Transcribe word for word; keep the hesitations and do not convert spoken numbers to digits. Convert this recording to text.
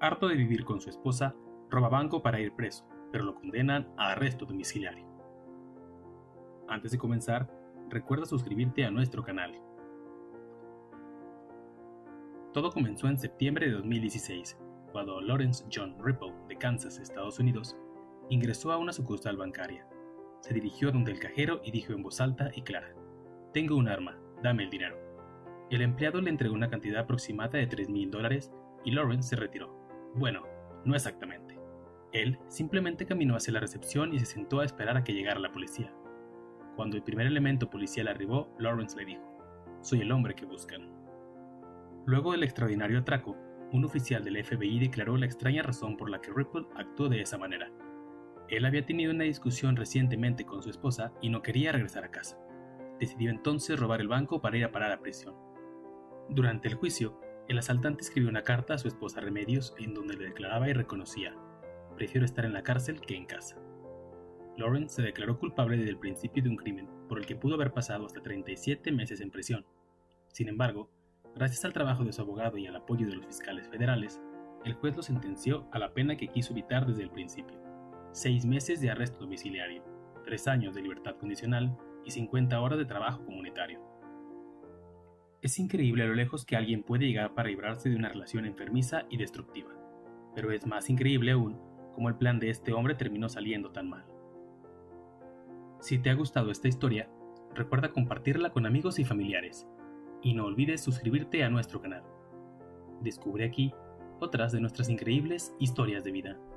Harto de vivir con su esposa, roba banco para ir preso, pero lo condenan a arresto domiciliario. Antes de comenzar, recuerda suscribirte a nuestro canal. Todo comenzó en septiembre de dos mil dieciséis, cuando Lawrence John Ripple, de Kansas, Estados Unidos, ingresó a una sucursal bancaria. Se dirigió donde el cajero y dijo en voz alta y clara: «Tengo un arma, dame el dinero». El empleado le entregó una cantidad aproximada de tres mil dólares y Lawrence se retiró. Bueno, no exactamente. Él simplemente caminó hacia la recepción y se sentó a esperar a que llegara la policía. Cuando el primer elemento policial arribó, Lawrence le dijo: «Soy el hombre que buscan». Luego del extraordinario atraco, un oficial del F B I declaró la extraña razón por la que Ripple actuó de esa manera. Él había tenido una discusión recientemente con su esposa y no quería regresar a casa. Decidió entonces robar el banco para ir a parar a prisión. Durante el juicio, el asaltante escribió una carta a su esposa Remedios en donde le declaraba y reconocía: «Prefiero estar en la cárcel que en casa». Lawrence se declaró culpable desde el principio de un crimen por el que pudo haber pasado hasta treinta y siete meses en prisión. Sin embargo, gracias al trabajo de su abogado y al apoyo de los fiscales federales, el juez lo sentenció a la pena que quiso evitar desde el principio: seis meses de arresto domiciliario, tres años de libertad condicional y cincuenta horas de trabajo comunitario. Es increíble lo lejos que alguien puede llegar para librarse de una relación enfermiza y destructiva, pero es más increíble aún cómo el plan de este hombre terminó saliendo tan mal. Si te ha gustado esta historia, recuerda compartirla con amigos y familiares, y no olvides suscribirte a nuestro canal. Descubre aquí otras de nuestras increíbles historias de vida.